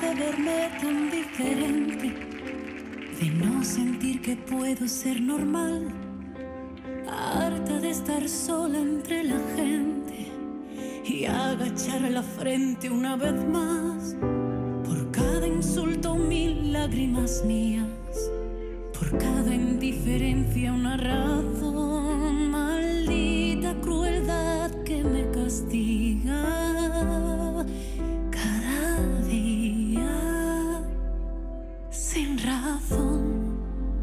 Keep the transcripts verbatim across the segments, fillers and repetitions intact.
de verme tan diferente, de no sentir que puedo ser normal, harta de estar sola entre la gente y agachar la frente una vez más. Por cada insulto mil lágrimas mías, por cada indiferencia una razón, maldita crueldad que me castiga cada día sin razón.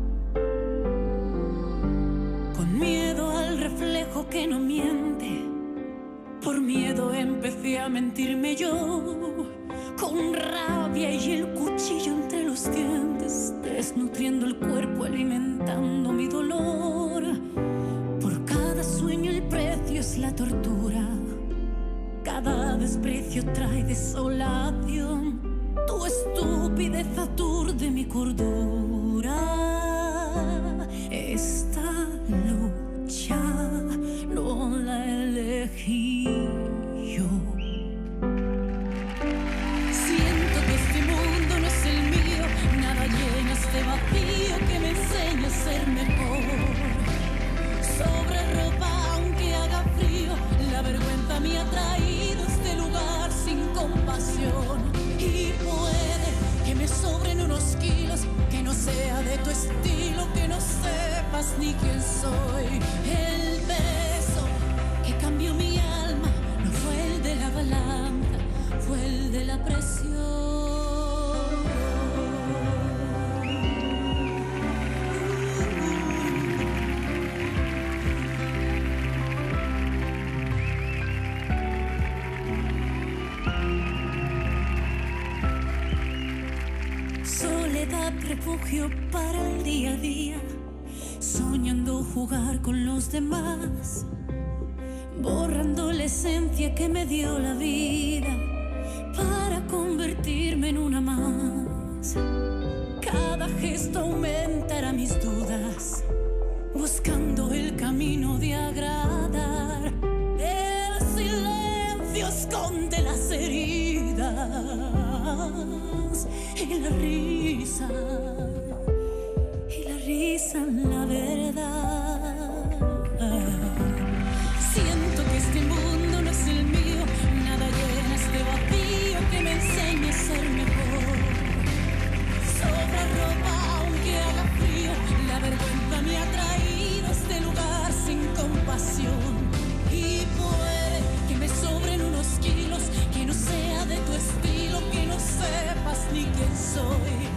Con miedo al reflejo que no miente, por miedo empecé a mentirme yo, con rabia y el cuchillo entre los dientes, desnutriendo el cuerpo, alimentando mi dolor. Por cada sueño el precio es la tortura, cada desprecio trae desolación. Tu estupidez aturde mi cordura. Esta lucha no la elegí yo. Siento que este mundo no es el mío, nada llena este vacío que me enseña a ser mejor. Sobre ropa aunque haga frío, la vergüenza me ha traído a este lugar sin compasión. Y puede que me sobren unos kilos, que no sea de tu estilo, que no sepas ni quién soy. El beso que cambió mi alma no fue el de la balanza, fue el de la presión. Soledad, refugio para el día a día, soñando jugar con los demás, borrando la esencia que me dio la vida para convertirme en una más. Cada gesto aumentará mis dudas, buscando el camino de agradar. El silencio esconde las heridas y la risa, y la risa la verdad. Siento que este mundo no es el mío, nada llena este vacío que me enseña a ser mejor. Sobra ropa aunque haga frío, la vergüenza me ha traído a este lugar sin compasión. Y puede que me sobren unos kilos, que no sea de tu estilo, que no sepas ni quién soy.